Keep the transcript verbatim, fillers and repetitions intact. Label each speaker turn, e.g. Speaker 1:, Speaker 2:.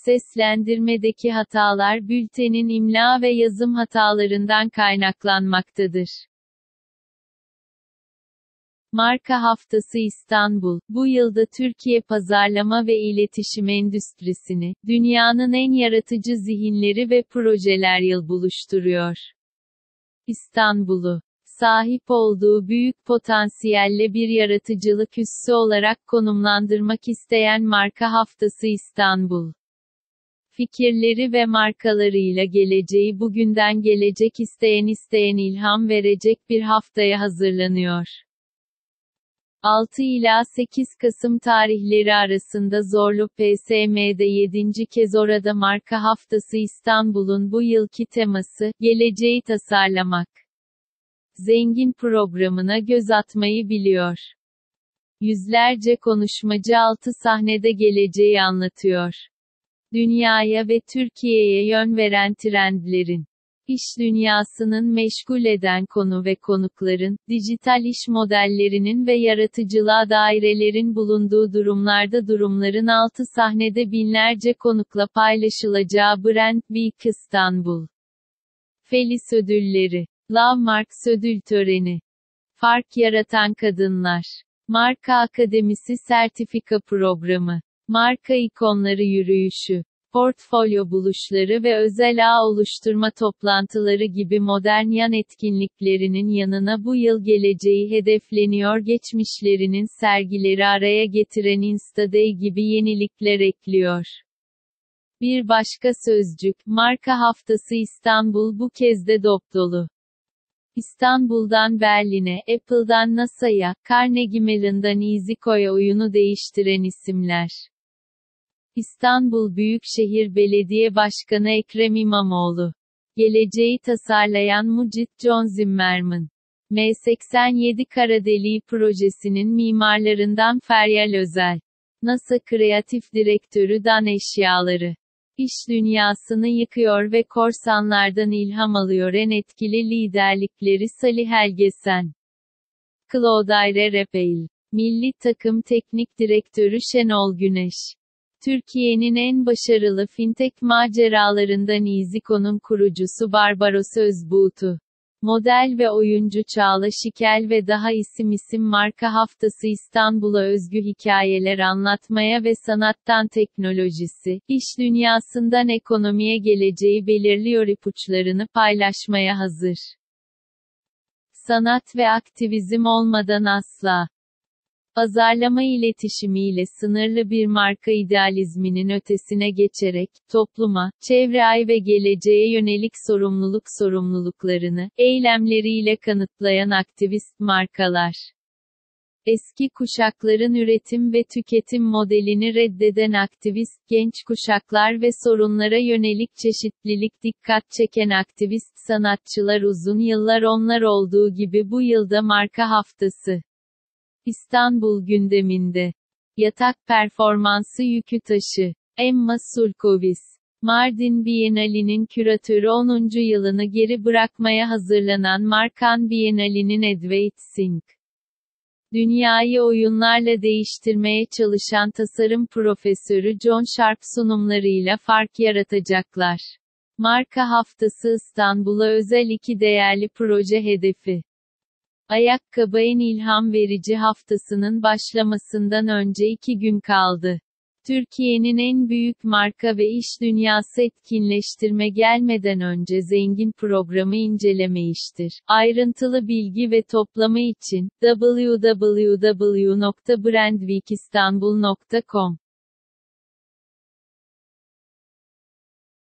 Speaker 1: Seslendirmedeki hatalar bültenin imla ve yazım hatalarından kaynaklanmaktadır. Marka Haftası İstanbul, bu yılda Türkiye pazarlama ve iletişim endüstrisini, dünyanın en yaratıcı zihinleri ve projeler yıl buluşturuyor. İstanbul'u, sahip olduğu büyük potansiyelle bir yaratıcılık üssü olarak konumlandırmak isteyen Marka Haftası İstanbul, fikirleri ve markalarıyla geleceği bugünden gelecek isteyen isteyen ilham verecek bir haftaya hazırlanıyor. altı ila sekiz Kasım tarihleri arasında Zorlu P S M'de yedinci kez orada Marka Haftası İstanbul'un bu yılki teması, geleceği tasarlamak. Zengin programına göz atmayı biliyor. Yüzlerce konuşmacı altı sahnede geleceği anlatıyor. Dünyaya ve Türkiye'ye yön veren trendlerin, İş dünyasının meşgul eden konu ve konukların, dijital iş modellerinin ve yaratıcılığa dairelerin bulunduğu durumlarda durumların altı sahnede binlerce konukla paylaşılacağı Brand Week İstanbul. Felis Ödülleri, Lovmarks Ödül Töreni, Fark Yaratan Kadınlar, Marka Akademisi Sertifika Programı, Marka İkonları Yürüyüşü, portfolyo buluşları ve özel ağ oluşturma toplantıları gibi modern yan etkinliklerinin yanına bu yıl geleceği hedefleniyor geçmişlerinin sergileri araya getiren Instaday gibi yenilikler ekliyor. Bir başka sözcük, Marka Haftası İstanbul bu kez de dopdolu. İstanbul'dan Berlin'e, Apple'dan NASA'ya, Carnegie Mellon'dan EasyCo'ya oyunu değiştiren isimler. İstanbul Büyükşehir Belediye Başkanı Ekrem İmamoğlu. Geleceği tasarlayan Mucit John Zimmerman. M seksen yedi Kara Deliği projesinin mimarlarından Feryal Özel. NASA Kreatif Direktörü Dan Eşyaları. İş dünyasını yıkıyor ve korsanlardan ilham alıyor en etkili liderlikleri Salih Helgesen. Claudine Repeil. Milli Takım Teknik Direktörü Şenol Güneş. Türkiye'nin en başarılı fintech maceralarından EasyCo'nun kurucusu Barbaros Özbuğtu. Model ve oyuncu Çağla Şikel ve daha isim isim Marka Haftası İstanbul'a özgü hikayeler anlatmaya ve sanattan teknolojisi, iş dünyasından ekonomiye geleceği belirliyor ipuçlarını paylaşmaya hazır. Sanat ve aktivizm olmadan asla. Pazarlama iletişimiyle sınırlı bir marka idealizminin ötesine geçerek, topluma, çevreye ve geleceğe yönelik sorumluluk sorumluluklarını, eylemleriyle kanıtlayan aktivist markalar. Eski kuşakların üretim ve tüketim modelini reddeden aktivist genç kuşaklar ve sorunlara yönelik çeşitlilik dikkat çeken aktivist sanatçılar uzun yıllar onlar olduğu gibi bu yılda Marka Haftası. İstanbul gündeminde. Yatak performansı yükü taşı. Emma Sulkovic. Mardin Bienali'nin küratörü onuncu yılını geri bırakmaya hazırlanan Markan Bienali'nin advertising. Dünyayı oyunlarla değiştirmeye çalışan tasarım profesörü John Sharp sunumlarıyla fark yaratacaklar. Marka Haftası İstanbul'a özel iki değerli proje hedefi. Ayakkabı en ilham verici haftasının başlamasından önce iki gün kaldı. Türkiye'nin en büyük marka ve iş dünyası etkinleştirme gelmeden önce zengin programı incelemiştir. Ayrıntılı bilgi ve toplama için double-u double-u double-u nokta brandweekistanbul nokta com